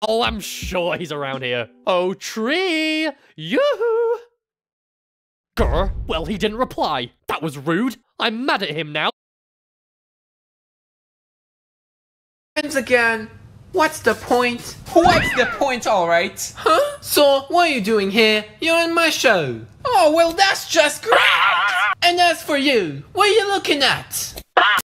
Oh, I'm sure he's around here. Oh, tree! Yoo-hoo! Grr, well, he didn't reply. That was rude. I'm mad at him now. Friends again. What's the point? What's the point, alright? Huh? So, what are you doing here? You're in my show. Oh, well, that's just great! And as for you, what are you looking at?